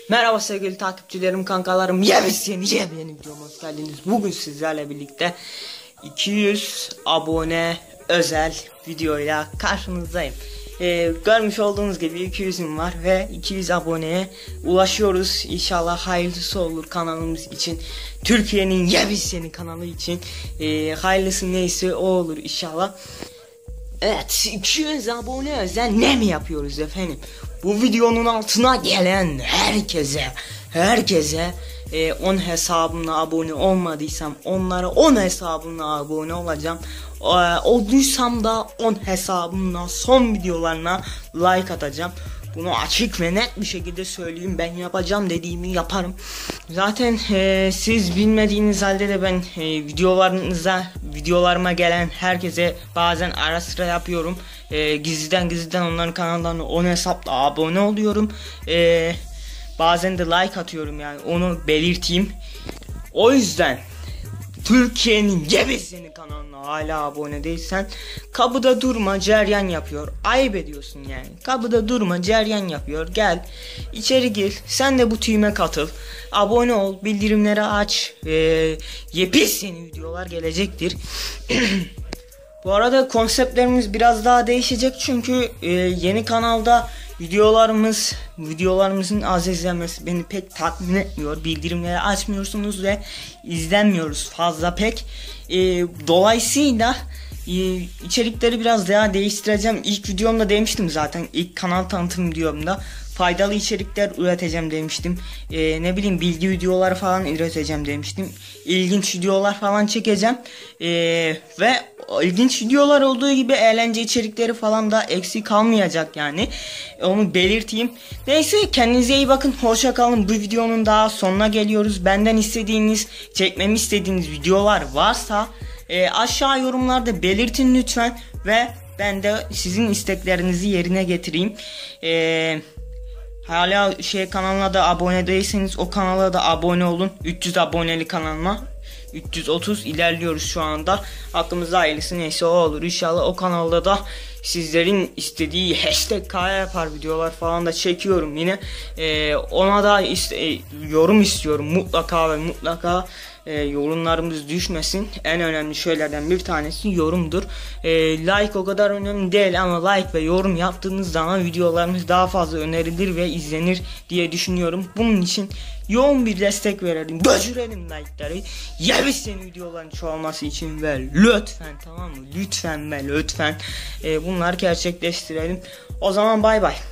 Merhaba sevgili takipçilerim, kankalarım, yepyeni videoma hoş geldiniz. Bugün sizlerle birlikte 200 abone özel videoyla karşınızdayım. Görmüş olduğunuz gibi 200'üm var ve 200 aboneye ulaşıyoruz. İnşallah hayırlısı olur kanalımız için. Türkiye'nin yepyeni kanalı için hayırlısı neyse o olur inşallah. Evet, 200 abone özel ne mi yapıyoruz efendim? Bu videonun altına gelen herkese 10 hesabımla abone olmadıysam onlara 10 hesabımla abone olacağım. Olduysam da 10 hesabımla son videolarına like atacağım. Bunu açık ve net bir şekilde söyleyeyim. Ben yapacağım dediğimi yaparım. Zaten siz bilmediğiniz halde de ben videolarıma gelen herkese bazen ara sıra yapıyorum. Gizliden onların kanallarına 10 hesapla abone oluyorum. Bazen de like atıyorum, yani onu belirteyim. O yüzden Türkiye'nin yepyeni kanalına hala abone değilsen kapıda durma, ceryan yapıyor. Ayıp ediyorsun yani. Kapıda durma, ceryan yapıyor. Gel içeri gir, sen de bu tüyme katıl. Abone ol, bildirimleri aç. Yepyeni videolar gelecektir. Bu arada konseptlerimiz biraz daha değişecek çünkü yeni kanalda videolarımızın az izlenmesi beni pek tatmin etmiyor. Bildirimleri açmıyorsunuz ve izlenmiyoruz fazla pek. Dolayısıyla içerikleri biraz daha değiştireceğim. İlk videomda demiştim zaten, ilk kanal tanıtım videomda faydalı içerikler üreteceğim demiştim. Ne bileyim, bilgi videoları falan üreteceğim demiştim. İlginç videolar falan çekeceğim. Ve ilginç videolar olduğu gibi eğlence içerikleri falan da eksik kalmayacak yani. Onu belirteyim. Neyse, kendinize iyi bakın. Hoşça kalın. Bu videonun daha sonuna geliyoruz. Benden çekmemi istediğiniz videolar varsa aşağı yorumlarda belirtin lütfen ve ben de sizin isteklerinizi yerine getireyim. Hala kanalına da abone değilseniz o kanala da abone olun. 300 aboneli kanalıma 330 ilerliyoruz şu anda. Aklımızda hayırlısı neyse o olur. İnşallah o kanalda da sizlerin istediği #K yapar videolar falan da çekiyorum yine. Ona da yorum istiyorum mutlaka. Yorumlarımız düşmesin. En önemli şeylerden bir tanesi yorumdur. Like o kadar önemli değil ama like ve yorum yaptığınız zaman videolarımız daha fazla önerilir ve izlenir diye düşünüyorum. Bunun için yoğun bir destek verelim. Götürelim like'ları. Yepyeni videoların çoğalması için ve lütfen, tamam mı? Lütfen bunları gerçekleştirelim. O zaman bay bay.